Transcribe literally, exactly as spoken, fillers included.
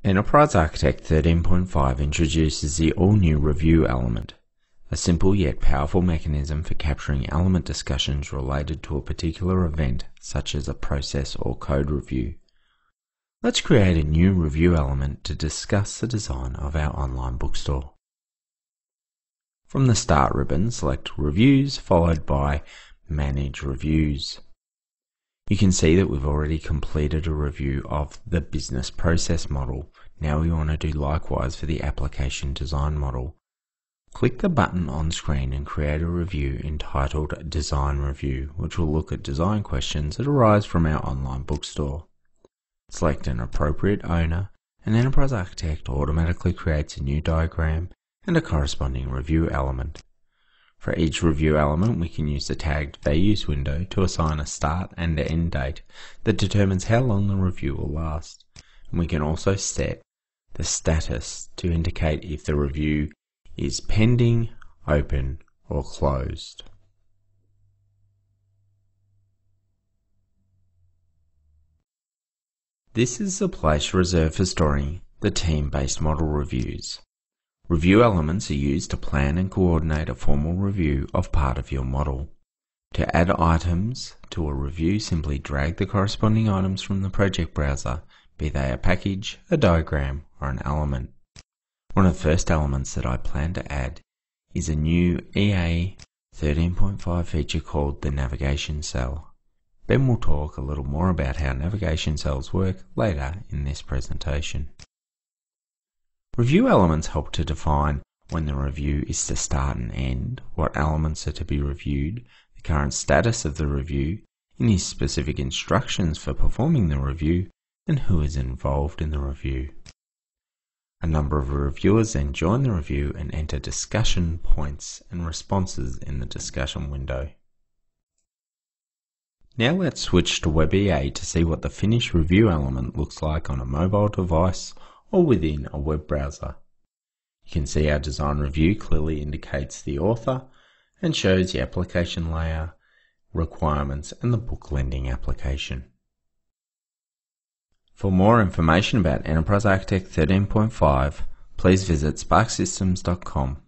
Enterprise Architect thirteen point five introduces the all-new review element, a simple yet powerful mechanism for capturing element discussions related to a particular event, such as a process or code review. Let's create a new review element to discuss the design of our online bookstore. From the Start ribbon, select Reviews, followed by Manage Reviews. You can see that we've already completed a review of the business process model. Now we want to do likewise for the application design model. Click the button on screen and create a review entitled Design Review, which will look at design questions that arise from our online bookstore. Select an appropriate owner, and Enterprise Architect automatically creates a new diagram and a corresponding review element. For each review element, we can use the tagged values window to assign a start and end date that determines how long the review will last. And we can also set the status to indicate if the review is pending, open, or closed. This is the place reserved for storing the team-based model reviews. Review elements are used to plan and coordinate a formal review of part of your model. To add items to a review, simply drag the corresponding items from the project browser, be they a package, a diagram, or an element. One of the first elements that I plan to add is a new E A thirteen point five feature called the navigation cell. Ben will talk a little more about how navigation cells work later in this presentation. Review elements help to define when the review is to start and end, what elements are to be reviewed, the current status of the review, any specific instructions for performing the review, and who is involved in the review. A number of reviewers then join the review and enter discussion points and responses in the discussion window. Now let's switch to Web E A to see what the finished review element looks like on a mobile device or within a web browser. You can see our design review clearly indicates the author and shows the application layer, requirements, and the book lending application. For more information about Enterprise Architect thirteen point five, please visit sparx systems dot com.